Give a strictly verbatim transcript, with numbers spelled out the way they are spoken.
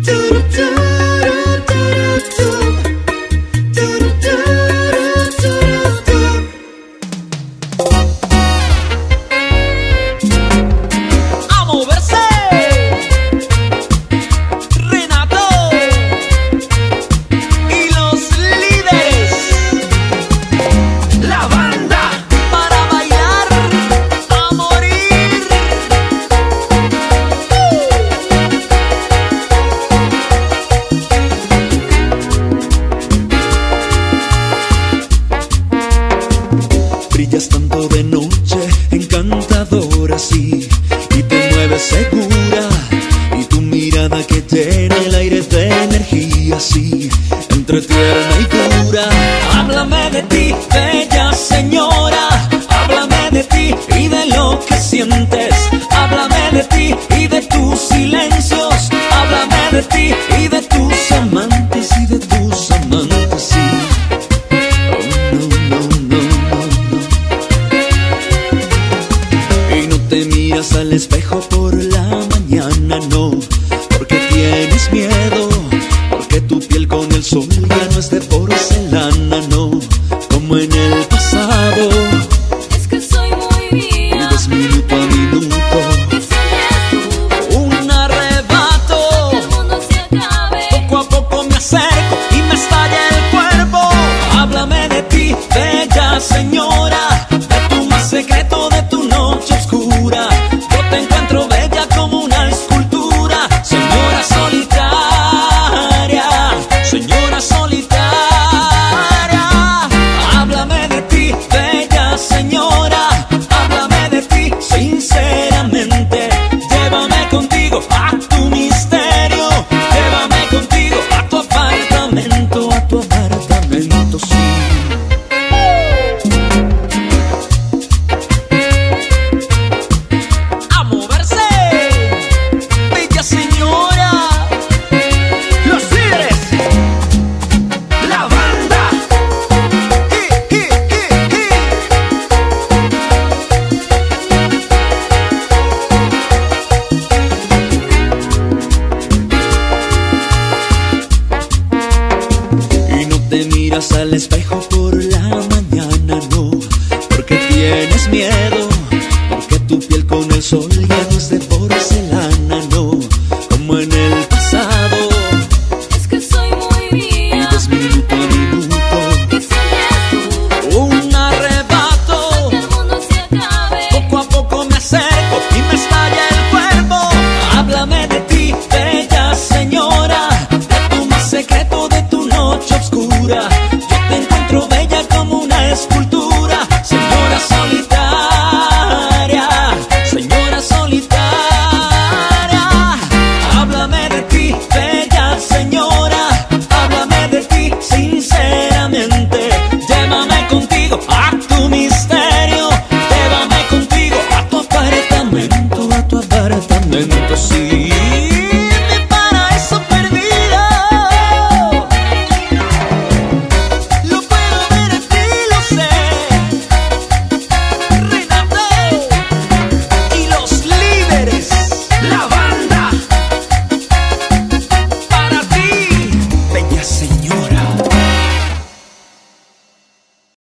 Brillas tanto de noche, encantadora así, y te mueves segura, y tu mirada que llena el aire de energía así, entre tierna y dura. Háblame de ti, bella señora, háblame de ti y de lo que sientes, háblame de ti y de tus silencios, háblame de ti y de tus amantes y de tus amantes, sí. Al espejo por la mañana, no, porque tienes miedo, porque tu piel con el sol ya no es de porcelana, no, como en el pasado. Es que soy muy mía, vives minuto a minuto, que sientes tú, un arrebato, que el mundo se acabe. poco a poco me acerco y me estalla el cuerpo. Háblame de ti, bella señora, de tu más secreto, de tu noche oscura. Te encuentro bella como una escultura, señora solitaria, señora solitaria. Háblame de ti, bella señora, háblame de ti sinceramente. Llévame contigo a tu misterio, llévame contigo a tu apartamento, a tu apartamento, sí. Te miras al espejo por la mañana, no, porque tienes miedo, porque tu piel con el sol ya no es de porcelana, no, como en el pasado. Es que soy muy mía, vives minuto a minuto, que sientes tú, un arrebato, que el mundo se acabe. poco a poco me acerco y me estalla el cuerpo. Háblame de ti,